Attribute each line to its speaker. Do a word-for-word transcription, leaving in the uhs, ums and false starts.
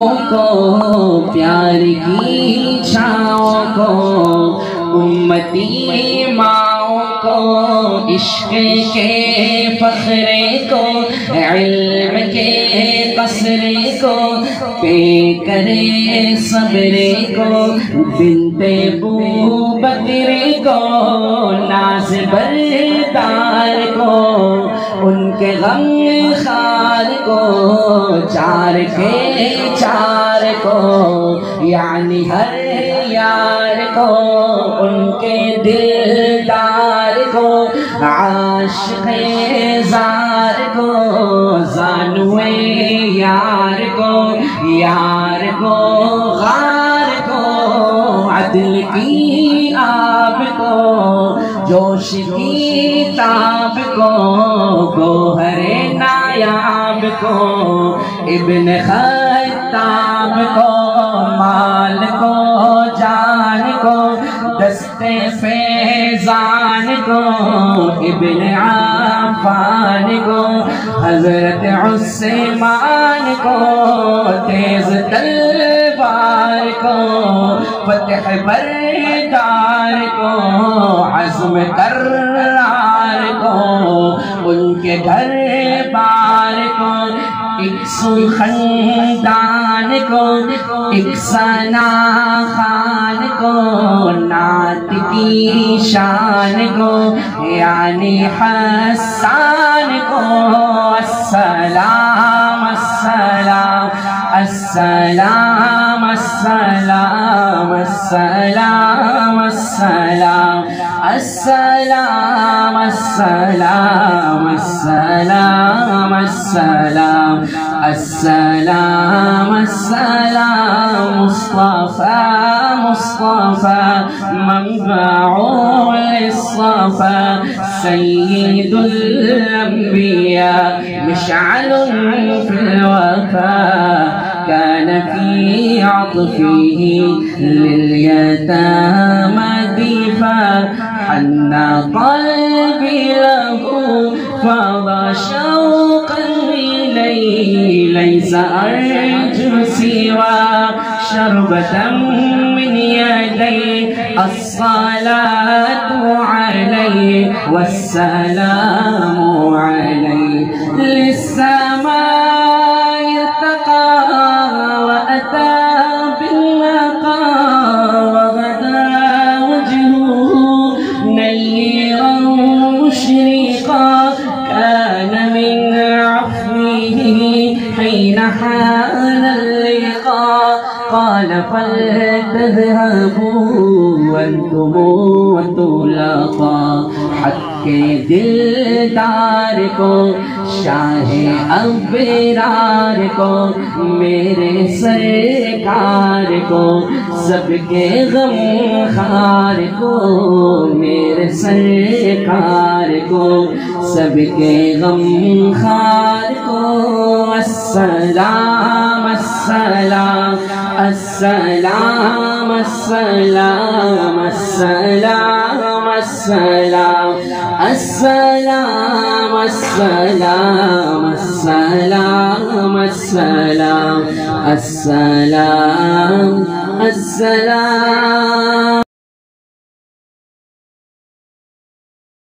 Speaker 1: کو پیار کی چھاؤں کو امتی ماؤں کو عشق کے فخرے کو علم کے قصرے کو پے کرے صبرے کو بنت بو بکرے کو ناز بردار کو ان کے غم خار کو چار کے چار کو یعنی ہر یار کو ان کے دلدار کو عاشق زار کو زانوے یار کو یار کو غار کو عدل کی آب کو جوش کی تاب کو گوہر نایاب کو ابن خطاب کو مال کو جان کو دست فیضان کو ابن عفان کو حضرت عثمان کو تیز تلوار کو فتح بردار کو عزم کرار کو ان کے گھر بار کو ایک سخندان کو ایک ثنا خان کو نعت کی شان کو یعنی حسان کو السلام السلام السلام السلام السلام السلام السلام السلام السلام السلام السلام السلام مصطفى مصطفى منبع للصفا سيد الأنبياء مشعل في الوفا كان في عطفه لليتامى دفا حن قلبي له فضى شوقا إليه ليس أرجو سوى شربة من يديه الصلاة عليه والسلام عليه للسماء ارتقى وأتى بالنقى وغدا وجهه نيرا مشرقا كان من عفوه حين حان اللقاء قال فلتذهبوا أنتم وطلقا حق دلدار کو شاہ ابرار کو میرے سرکار کو سب کے غم خار کو میرے سرکار کو سب کے غم خار کو السلام السلام السلام السلام السلام السلام السلام السلام السلام السلام السلام السلام